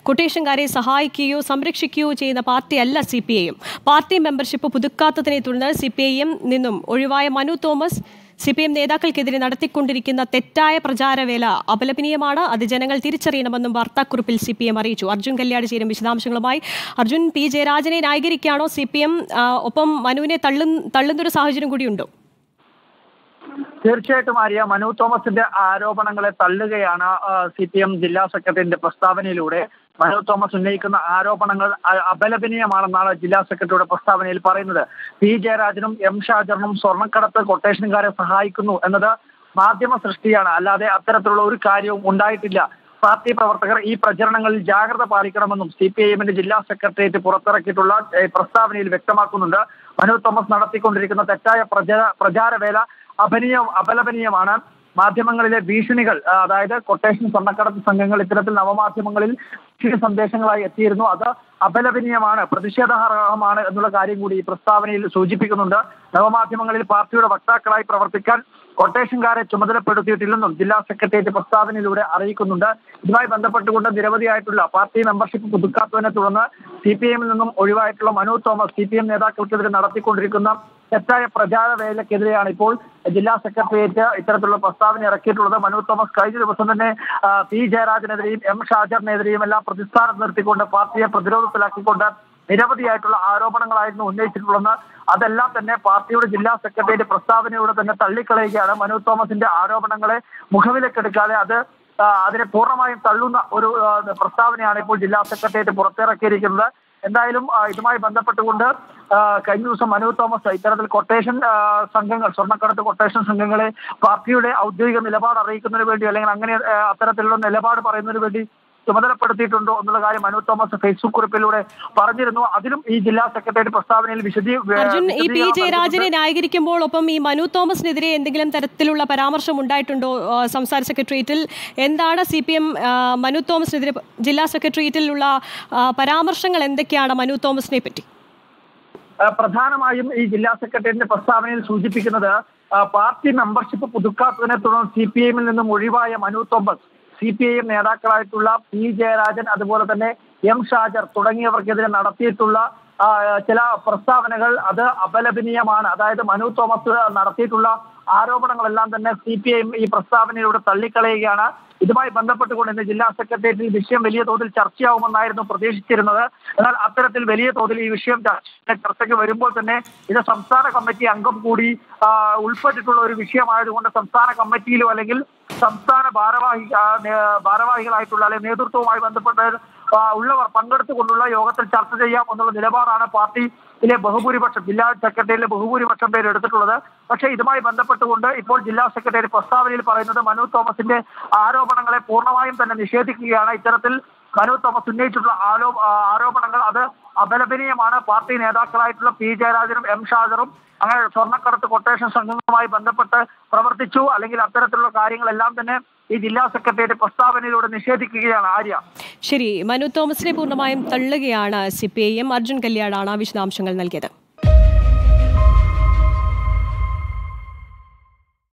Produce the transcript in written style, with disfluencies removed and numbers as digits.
കൊട്ടേഷൻകാരെ സഹായിക്കുകയോ സംരക്ഷിക്കുകയോ ചെയ്യുന്ന പാർട്ടിയല്ല CPIM. പാർട്ടി മെമ്പർഷിപ്പ് പുതുക്കാത്തതിനെ തുടർന്ന് CPIM നിന്നും ഒഴിവായ മനു തോമസ് CPIM നേതാക്കൾക്കെതിരെ നടത്തിക്കൊണ്ടിരിക്കുന്ന തെറ്റായ പ്രചാരവേല അപലപനീയമാണ്. അത് ജനങ്ങൾ തിരിച്ചറിയണമെന്നും വാർത്താക്കുറിപ്പിൽ CPIM അറിയിച്ചു. അർജുൻ കല്യാട് ചേരും വിശദാംശങ്ങളുമായി. അർജുൻ, P. ജയരാജനെ ന്യായീകരിക്കുകയാണോ CPIM? ഒപ്പം മനുവിനെ തള്ളുന്നൊരു സാഹചര്യം കൂടിയുണ്ടോ? തീർച്ചയായിട്ടും ആര്യ, മനു തോമസിന്റെ ആരോപണങ്ങളെ തള്ളുകയാണ് CPIM ജില്ലാ സെക്രട്ടറിയുടെ പ്രസ്താവനയിലൂടെ. മനു തോമസ് ഉന്നയിക്കുന്ന ആരോപണങ്ങൾ അപലപനീയമാണെന്നാണ് ജില്ലാ സെക്രട്ടറിയുടെ പ്രസ്താവനയിൽ പറയുന്നത്. P. ജയരാജനും M. ഷാജറിനും സ്വർണ്ണക്കടത്ത് കൊട്ടേഷൻകാരെ സഹായിക്കുന്നു എന്നത് മാധ്യമ സൃഷ്ടിയാണ്, അല്ലാതെ അത്തരത്തിലുള്ള ഒരു കാര്യവും ഉണ്ടായിട്ടില്ല. പാർട്ടി പ്രവർത്തകർ ഈ പ്രചരണങ്ങളിൽ ജാഗ്രത പാലിക്കണമെന്നും CPIMന്റെ ജില്ലാ സെക്രട്ടേറിയറ്റ് പുറത്തിറക്കിയിട്ടുള്ള പ്രസ്താവനയിൽ വ്യക്തമാക്കുന്നുണ്ട്. മനു തോമസ് നടത്തിക്കൊണ്ടിരിക്കുന്ന തെറ്റായ പ്രചാരവേല അപലപനീയമാണ്. മാധ്യമങ്ങളിലെ ഭീഷണികൾ, അതായത് കൊട്ടേഷൻ സ്വർണ്ണക്കടത്ത് സംഘങ്ങൾ ഇത്തരത്തിൽ നവമാധ്യമങ്ങളിൽ ഭീഷണി സന്ദേശങ്ങളായി എത്തിയിരുന്നു. അത് അപലപനീയമാണ്, പ്രതിഷേധാർഹമാണ് എന്നുള്ള കാര്യം കൂടി ഈ പ്രസ്താവനയിൽ സൂചിപ്പിക്കുന്നുണ്ട്. നവമാധ്യമങ്ങളിൽ പാർട്ടിയുടെ വക്താക്കളായി പ്രവർത്തിക്കാൻ കൊട്ടേഷൻകാരെ ചുമതലപ്പെടുത്തിയിട്ടില്ലെന്നും ജില്ലാ സെക്രട്ടേറിയറ്റ് പ്രസ്താവനയിലൂടെ അറിയിക്കുന്നുണ്ട്. ഇതുമായി ബന്ധപ്പെട്ടുകൊണ്ട് നിരവധിയായിട്ടുള്ള പാർട്ടി മെമ്പർഷിപ്പ് പുതുക്കാത്തതിനെ തുടർന്ന് CPIMൽ നിന്നും ഒഴിവായിട്ടുള്ള മനു തോമസ് CPIM നേതാക്കൾക്കെതിരെ നടത്തിക്കൊണ്ടിരിക്കുന്ന തെറ്റായ പ്രചാരവേലക്കെതിരെയാണ് ഇപ്പോൾ ജില്ലാ സെക്രട്ടേറിയറ്റ് ഇത്തരത്തിലുള്ള പ്രസ്താവന ഇറക്കിയിട്ടുള്ളത്. മനു തോമസ് കഴിഞ്ഞ ദിവസം തന്നെ P. ജയരാജനെതിരെയും M. ഷാജറിനെതിരെയും എല്ലാം പ്രതിസ്ഥാനം നിർത്തിക്കൊണ്ട് പാർട്ടിയെ പ്രതിരോധത്തിലാക്കിക്കൊണ്ട് നിരവധിയായിട്ടുള്ള ആരോപണങ്ങളായിരുന്നു ഉന്നയിച്ചിട്ടുള്ളത്. അതെല്ലാം തന്നെ പാർട്ടിയുടെ ജില്ലാ സെക്രട്ടേറിയറ്റ് പ്രസ്താവനയോടെ തന്നെ തള്ളിക്കളയുകയാണ്. മനു തോമസിന്റെ ആരോപണങ്ങളെ മുഖവിലക്കെടുക്കാതെ അതിനെ പൂർണ്ണമായും തള്ളുന്ന ഒരു പ്രസ്താവനയാണ് ഇപ്പോൾ ജില്ലാ സെക്രട്ടേറിയറ്റ് പുറത്തിറക്കിയിരിക്കുന്നത്. എന്തായാലും ഇതുമായി ബന്ധപ്പെട്ടുകൊണ്ട് കഴിഞ്ഞ ദിവസം മനു തോമസ് ഇത്തരത്തിൽ കൊട്ടേഷൻ സംഘങ്ങൾ, സ്വർണ്ണക്കടത്ത് കൊട്ടേഷൻ സംഘങ്ങളെ പാർട്ടിയുടെ ഔദ്യോഗിക നിലപാട് അറിയിക്കുന്നതിന് വേണ്ടി, അല്ലെങ്കിൽ അങ്ങനെ അത്തരത്തിലുള്ള നിലപാട് പറയുന്നതിന് വേണ്ടി ചുമതലപ്പെടുത്തിയിട്ടുണ്ടോ എന്നുള്ള കാര്യം മനു തോമസ് ഫേസ്ബുക്ക് കുറിപ്പിലൂടെ പറഞ്ഞിരുന്നു. അതിലും ഈ ജില്ലാ സെക്രട്ടറി പ്രസ്താവനയിൽ അർജുൻ, ഈ P. ജയരാജനെ ന്യായീകരിക്കുമ്പോൾ ഒപ്പം ഈ മനു തോമസിനെതിരെ എന്തെങ്കിലും തരത്തിലുള്ള പരാമർശം ഉണ്ടായിട്ടുണ്ടോ സംസ്ഥാന സെക്രട്ടേറിയറ്റിൽ? എന്താണ് CPIM മനു തോമസിനെതിരെ ജില്ലാ സെക്രട്ടേറിയറ്റിലുള്ള പരാമർശങ്ങൾ എന്തൊക്കെയാണ് മനു തോമസിനെ പറ്റി? പ്രധാനമായും ഈ ജില്ലാ സെക്രട്ടേറിയറ്റിന്റെ പ്രസ്താവനയിൽ സൂചിപ്പിക്കുന്നത് പാർട്ടി മെമ്പർഷിപ്പ് പുതുക്കാത്തതിനെ തുടർന്ന് CPIMൽ നിന്നും ഒഴിവായ മനു തോമസ് CPIM നേതാക്കളായിട്ടുള്ള P. ജയരാജൻ, അതുപോലെ തന്നെ M. ഷാജർ തുടങ്ങിയവർക്കെതിരെ നടത്തിയിട്ടുള്ള ചില പ്രസ്താവനകൾ അത് അപലപനീയമാണ്. അതായത് മനു തോമസ് നടത്തിയിട്ടുള്ള ആരോപണങ്ങളെല്ലാം തന്നെ CPIM ഈ പ്രസ്താവനയിലൂടെ തള്ളിക്കളയുകയാണ്. ഇതുമായി ബന്ധപ്പെട്ടുകൊണ്ട് ഇന്ന് ജില്ലാ സെക്രട്ടേറിയറ്റിൽ വിഷയം വലിയ തോതിൽ ചർച്ചയാവുമെന്നായിരുന്നു പ്രതീക്ഷിച്ചിരുന്നത്. എന്നാൽ അത്തരത്തിൽ വലിയ തോതിൽ ഈ വിഷയം ചർച്ചയ്ക്ക് വരുമ്പോൾ തന്നെ ഇത് സംസ്ഥാന കമ്മിറ്റി അംഗം കൂടി ഉൾപ്പെട്ടിട്ടുള്ള ഒരു വിഷയമായതുകൊണ്ട് സംസ്ഥാന കമ്മിറ്റിയിലോ അല്ലെങ്കിൽ സംസ്ഥാന ഭാരവാഹികളായിട്ടുള്ള അല്ലെങ്കിൽ നേതൃത്വവുമായി ബന്ധപ്പെട്ട് ഉള്ളവർ പങ്കെടുത്തുകൊണ്ടുള്ള യോഗത്തിൽ ചർച്ച ചെയ്യാം എന്നുള്ള നിലപാടാണ് പാർട്ടിയിലെ ബഹുഭൂരിപക്ഷം, ജില്ലാ സെക്രട്ടേറിയറ്റിലെ ബഹുഭൂരിപക്ഷം പേര് എടുത്തിട്ടുള്ളത്. പക്ഷേ ഇതുമായി ബന്ധപ്പെട്ടുകൊണ്ട് ഇപ്പോൾ ജില്ലാ സെക്രട്ടറി പ്രസ്താവനയിൽ പറയുന്നത് മനു തോമസിന്റെ ആരോപണങ്ങളെ പൂർണ്ണമായും തന്നെ നിഷേധിക്കുകയാണ്. ഇത്തരത്തിൽ മനു തോമസ് ഉന്നയിച്ചിട്ടുള്ള ആരോപണങ്ങൾ അത് അപലപനീയമാണ്. പാർട്ടി നേതാക്കളായിട്ടുള്ള P. ജയരാജനും M. ഷാജറും അങ്ങനെ സ്വർണ്ണക്കടത്ത് കൊട്ടേഷൻ സംഘങ്ങളുമായി ബന്ധപ്പെട്ട് പ്രവർത്തിച്ചു, അല്ലെങ്കിൽ അത്തരത്തിലുള്ള കാര്യങ്ങളെല്ലാം തന്നെ ഈ ജില്ലാ സെക്രട്ടേറിയറ്റ് പ്രസ്താവനയിലൂടെ നിഷേധിക്കുകയാണ്. ആര്യ, ശരി, മനു തോമസിനെ പൂർണ്ണമായും തള്ളുകയാണ് CPIM. അർജുൻ കല്യാടാണ് വിശദാംശങ്ങൾ നൽകിയത്.